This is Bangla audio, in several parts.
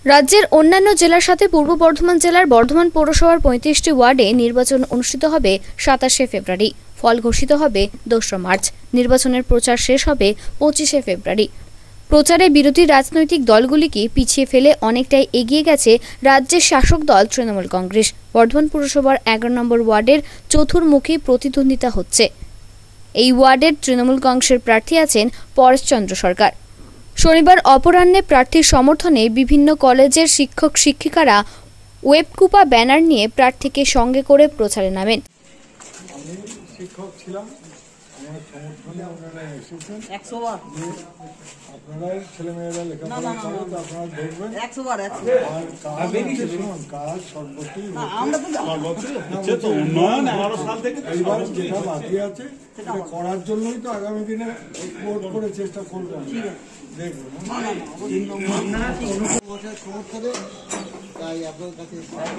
রাজ্যের অন্যান্য জেলার সাথে পূর্ব বর্ধমান জেলার বর্ধমান পৌরসভার ৩৫টি ওয়ার্ডে নির্বাচন অনুষ্ঠিত হবে ২৭শে ফেব্রুয়ারি। ফল ঘোষিত হবে ২রা মার্চ। নির্বাচনের প্রচার শেষ হবে ২৫শে ফেব্রুয়ারি। প্রচারে বিরোধী রাজনৈতিক দলগুলিকে পিছিয়ে ফেলে অনেকটাই এগিয়ে গেছে রাজ্যের শাসক দল তৃণমূল কংগ্রেস। বর্ধমান পুরসভার ১১ নম্বর ওয়ার্ডের চতুর্মুখী প্রতিদ্বন্দ্বিতা হচ্ছে। এই ওয়ার্ডের তৃণমূল কংগ্রেসের প্রার্থী আছেন পরেশচন্দ্র সরকার। শনিবার অপরাহ্নে প্রার্থীর সমর্থনে বিভিন্ন কলেজের শিক্ষক শিক্ষিকারা ওয়েবকুপা ব্যানার নিয়ে প্রার্থীকে সঙ্গে করে প্রচারে নামেন। করার জন্যই তো আগামী দিনে ভোট করে চেষ্টা করবেন। তাই আপনার কাছে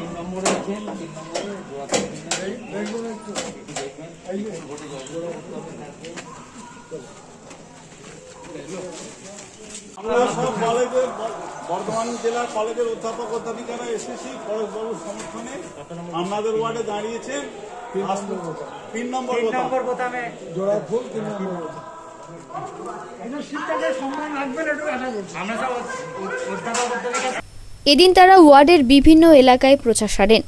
আমরা সব কলেজের বর্ধমান জেলার কলেজের অধ্যাপক অধ্যাপিকারা এসেছি পরেশবাবুর সমর্থনে। আপনাদের ওয়ার্ডে দাঁড়িয়েছেন ৩ নম্বর বোতামে জোড়া ফুল ৩ নম্বর। এদিন তারা ওয়ার্ডের বিভিন্ন এলাকায় প্রচার সারেন।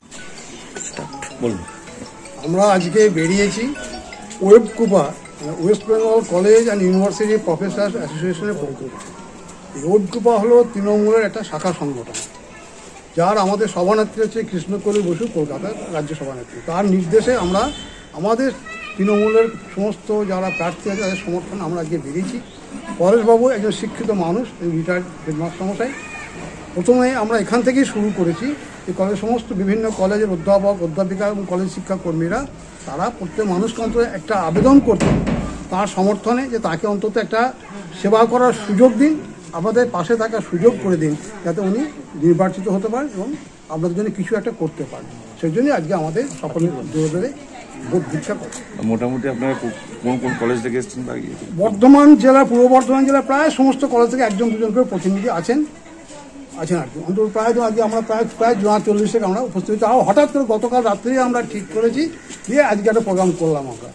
আমরা আজকে বেরিয়েছি ওয়েবকুপা West Bengal college and university professor অ্যাসোসিয়েশনের পক্ষ থেকে। ওয়েবকুপা হলো তৃণমূলের একটা শাখা সংগঠন, যার আমাদের সভানেত্রী হচ্ছে কৃষ্ণকলি বসু, কলকাতার রাজ্য সভানেত্রী। তার নির্দেশে আমরা আমাদের তৃণমূলের সমস্ত যারা প্রার্থী আছে তাদের সমর্থনে আমরা আজকে বেরিয়েছি। পরেশবাবু একজন শিক্ষিত মানুষ, রিটায়ার্ড হেডমাস্টার মশাই। প্রথমে আমরা এখান থেকেই শুরু করেছি। এই কলেজের সমস্ত বিভিন্ন কলেজের অধ্যাপক অধ্যাপিকা এবং কলেজ শিক্ষাকর্মীরা তারা প্রত্যেক মানুষকে অন্তত একটা আবেদন করতেন তার সমর্থনে, যে তাকে অন্তত একটা সেবা করার সুযোগ দিন, আমাদের পাশে থাকার সুযোগ করে দিন, যাতে উনি নির্বাচিত হতে পারেন এবং আপনাদের জন্য কিছু একটা করতে পারেন। সেই জন্যই আজকে আমাদের সকলে জোরে ধরে ভোট ভিক্ষা করে। মোটামুটি আপনারা কোন কোন কলেজ থেকে এসেছেন? বর্ধমান জেলা, পূর্ব বর্ধমান জেলা প্রায় সমস্ত কলেজ থেকে একজন দুজন করে প্রতিনিধি আছেন আর কি। অন্তত প্রায় আজকে আমরা প্রায় ৪০ থেকে আমরা উপস্থিত হচ্ছি। আর হঠাৎ করে গতকাল রাত্রেই আমরা ঠিক করেছি, দিয়ে আজকে একটা প্রোগ্রাম করলাম আমরা।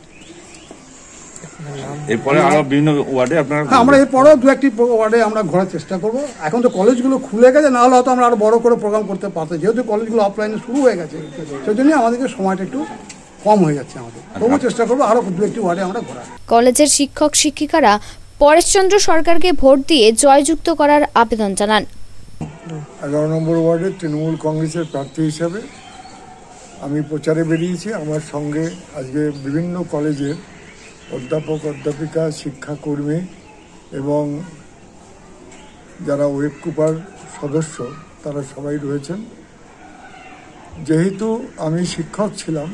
এরপরে আরো বিভিন্ন ওয়ার্ডে আপনারা? আমরা এরপরেও ২-১টি ওয়ার্ডে আমরা ঘোরার চেষ্টা করব। এখন তো কলেজগুলো খুলে গেছে, না হলে হয়তো আমরা আরো বড় করে প্রোগ্রাম করতে পারতাম। যেহেতু কলেজগুলো অফলাইনে শুরু হয়ে গেছে, সেই জন্য আমাদেরকে সময়টা একটু কম হয়ে যাচ্ছে। আমাদের তবুও চেষ্টা করবো আরো ২-১টি ওয়ার্ডে আমরা ঘোরার। কলেজের শিক্ষক শিক্ষিকারা পরেশচন্দ্র সরকারকে ভোট দিয়ে জয়যুক্ত করার আবেদন জানান। ১১ নম্বর ওয়ার্ডে তৃণমূল কংগ্রেসের প্রার্থী হিসাবে আমি প্রচারে বেরিয়েছি। আমার সঙ্গে আজকে বিভিন্ন কলেজের অধ্যাপক অধ্যাপিকা শিক্ষাকর্মী এবং যারা ওয়েবকুপার সদস্য তারা সবাই রয়েছেন। যেহেতু আমি শিক্ষক ছিলাম,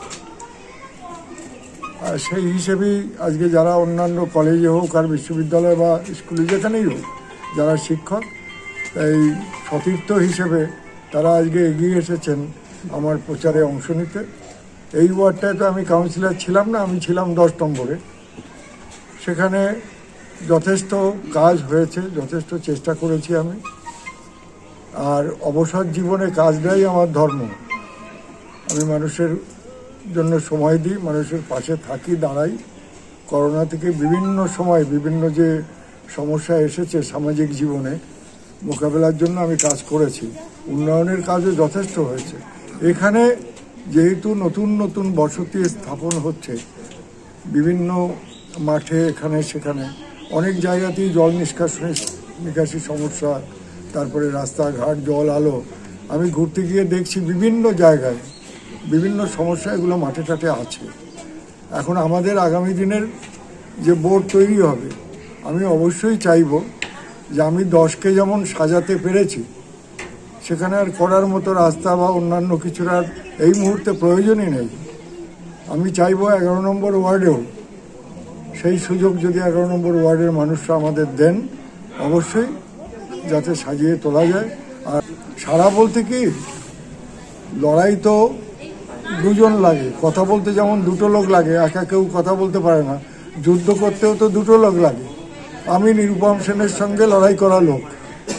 সেই হিসেবেই আজকে যারা অন্যান্য কলেজে হোক আর বিশ্ববিদ্যালয় বা স্কুলে যেখানেই হোক যারা শিক্ষক, এই সতীর্থ হিসেবে তারা আজকে এগিয়ে এসেছেন আমার প্রচারে অংশ নিতে। এই ওয়ার্ডটায় তো আমি কাউন্সিলর ছিলাম না, আমি ছিলাম ১০ নম্বরে। সেখানে যথেষ্ট কাজ হয়েছে, যথেষ্ট চেষ্টা করেছি আমি। আর অবসর জীবনে কাজটাই আমার ধর্ম। আমি মানুষের জন্য সময় দিই, মানুষের পাশে থাকি, দাঁড়াই। করোনা থেকে বিভিন্ন সময় বিভিন্ন যে সমস্যা এসেছে সামাজিক জীবনে, মোকাবেলার জন্য আমি কাজ করেছি। উন্নয়নের কাজও যথেষ্ট হয়েছে। এখানে যেহেতু নতুন নতুন বসতি স্থাপন হচ্ছে বিভিন্ন মাঠে, এখানে সেখানে অনেক জায়গাতেই জল নিকাশি সমস্যা, তারপরে রাস্তাঘাট, জল আলো, আমি ঘুরতে গিয়ে দেখছি বিভিন্ন জায়গায় বিভিন্ন সমস্যা এগুলো মাঠে টাটে আছে। এখন আমাদের আগামী দিনের যে বোর্ড তৈরি হবে, আমি অবশ্যই চাইব যে আমি 10কে যেমন সাজাতে পেরেছি, সেখানে আর করার মতো রাস্তা বা অন্যান্য কিছুর আর এই মুহূর্তে প্রয়োজনই নেই। আমি চাইব 11 নম্বর ওয়ার্ডেও সেই সুযোগ যদি 11 নম্বর ওয়ার্ডের মানুষরা আমাদের দেন, অবশ্যই যাতে সাজিয়ে তোলা যায়। আর সারা বলতে কি, লড়াই তো দুজন লাগে, কথা বলতে যেমন দুটো লোক লাগে, একা কেউ কথা বলতে পারে না। যুদ্ধ করতেও তো দুটো লোক লাগে। আমি নিরুপম সেনের সঙ্গে লড়াই করা লোক,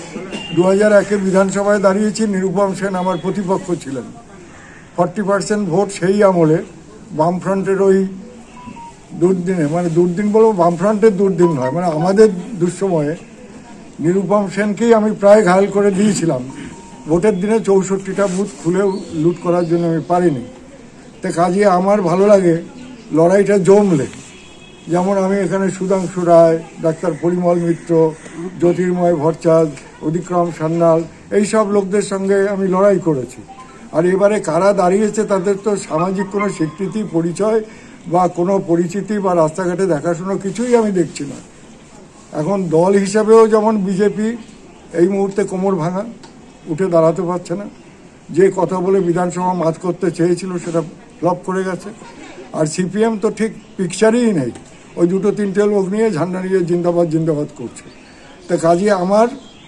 2001-এ বিধানসভায় দাঁড়িয়েছি, নিরুপম সেন আমার প্রতিপক্ষ ছিলেন। 40% ভোট সেই আমলে বামফ্রন্টের ওই দুর্দিনে, মানে দুর্দিন বলবো, বামফ্রন্টের দুর্দিন নয়, মানে আমাদের দুঃসময়ে নিরুপম সেনকেই আমি প্রায় ঘায়ল করে দিয়েছিলাম। ভোটের দিনে 64টা বুথ খুলে লুট করার জন্য আমি পারিনি। তো কাজে আমার ভালো লাগে লড়াইটা জমলে, যেমন আমি এখানে সুধাংশু রায়, ডাক্তার পরিমল মিত্র, জ্যোতির্ময় ভট্টাচার্য, অধিক্রম সান্যাল, এইসব লোকদের সঙ্গে আমি লড়াই করেছি। আর এবারে কারা দাঁড়িয়েছে তাদের তো সামাজিক কোনো স্বীকৃতি, পরিচয় বা কোনো পরিচিতি বা রাস্তাঘাটে দেখাশোনা কিছুই আমি দেখছি না। এখন দল হিসাবেও যেমন বিজেপি এই মুহূর্তে কোমর ভাঙা, উঠে দাঁড়াতে পারছে না। যে কথা বলে বিধানসভা মাত করতে চেয়েছিল সেটা ফ্লপ করে গেছে। আর সিপিএম তো ঠিক পিকচারই নেই, ওই 2-3টে লোক নিয়ে ঝান্ডা নিয়ে জিন্দাবাদ জিন্দাবাদ করছে। তা কাজে আমার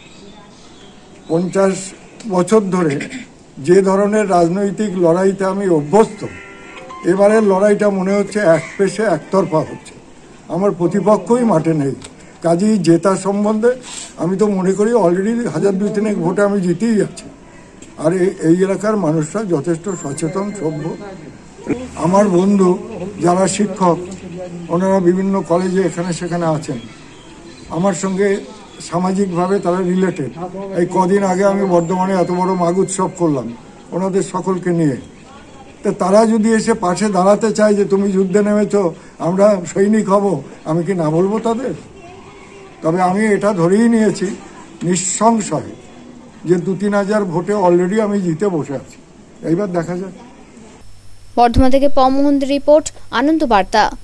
50 বছর ধরে যে ধরনের রাজনৈতিক লড়াইতে আমি অভ্যস্ত, এবারের লড়াইটা মনে হচ্ছে এক পেশে একতরফা হচ্ছে। আমার প্রতিপক্ষই মাঠে নেই। কাজেই জেতা সম্বন্ধে আমি তো মনে করি অলরেডি 1000-2000 ভোটে আমি জিতেই যাচ্ছি। আর এই এলাকার মানুষরা যথেষ্ট সচেতন, সভ্য। আমার বন্ধু যারা শিক্ষক, ওনারা বিভিন্ন কলেজে এখানে সেখানে আছেন, আমার সঙ্গে সামাজিকভাবে তারা রিলেটেড। এই কদিন আগে আমি বর্ধমানে এত বড় মাঘ উৎসব করলাম ওনাদের সকলকে নিয়ে। তো তারা যদি এসে পাশে দাঁড়াতে চায় যে তুমি যুদ্ধে নেমেছ, আমরা সৈনিক হব, আমি কি না বলবো তাদের? তবে আমি এটা ধরেই নিয়েছি নিঃসংশয়ে যে 2-3 হাজার ভোটে অলরেডি আমি জিতে বসে আছি। এইবার দেখা যাক। বর্ধমান থেকে পমোহনদের রিপোর্ট, আনন্দ বার্তা।